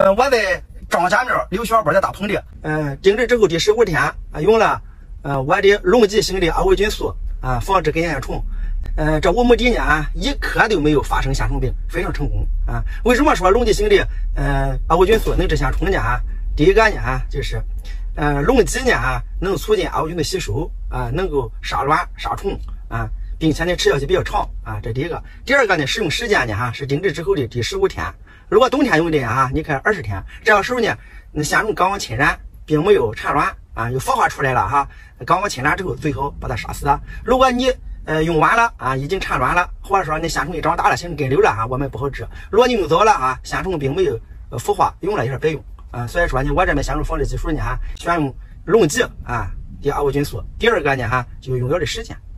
我在张家苗刘小波的大棚里，定植之后第15天用了我的龙脊型的阿维菌素防治根线虫。这5亩地呢一颗都没有发生线虫病，非常成功啊！为什么说龙脊型的阿维菌素能治线虫呢？第一个呢就是龙脊呢能促进阿维菌的吸收能够杀卵杀虫并且呢持效期比较长这第一个。第二个呢使用时间呢是定植之后的第15天。如果冬天用的你看20天，这个时候呢那线虫刚刚侵染，并没有产卵有孵化出来了刚刚侵染之后最好把它杀死。如果你用完了已经产卵了，或者说那线虫一长大了形成根瘤了我们不好治。如果你用早了线虫并没有孵化，用了也是白用所以说呢我这边线虫防治技术呢选用龙脊的阿维菌素。第二个呢就用药的时间。